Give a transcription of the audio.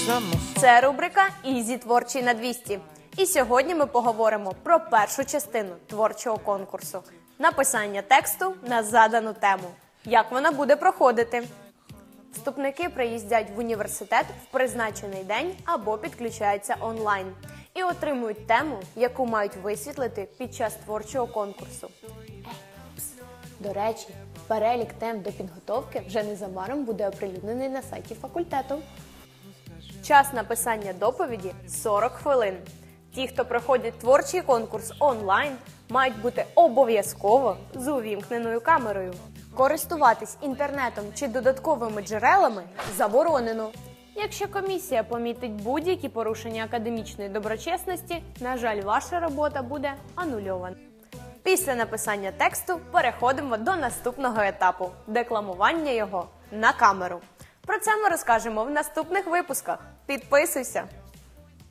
Це рубрика «Ізі творчий на 200». І сьогодні ми поговоримо про першу частину творчого конкурсу – написання тексту на задану тему. Як вона буде проходити? Вступники приїздять в університет в призначений день або підключаються онлайн і отримують тему, яку мають висвітлити під час творчого конкурсу. До речі, перелік тем до підготовки вже незабаром буде оприлюднений на сайті факультету. Час написання доповіді – 40 хвилин. Ті, хто проходять творчий конкурс онлайн, мають бути обов'язково з увімкненою камерою. Користуватись інтернетом чи додатковими джерелами заборонено. Якщо комісія помітить будь-які порушення академічної доброчесності, на жаль, ваша робота буде анульована. Після написання тексту переходимо до наступного етапу – декламування його на камеру. Про це ми розкажемо в наступних випусках. Підписуйся!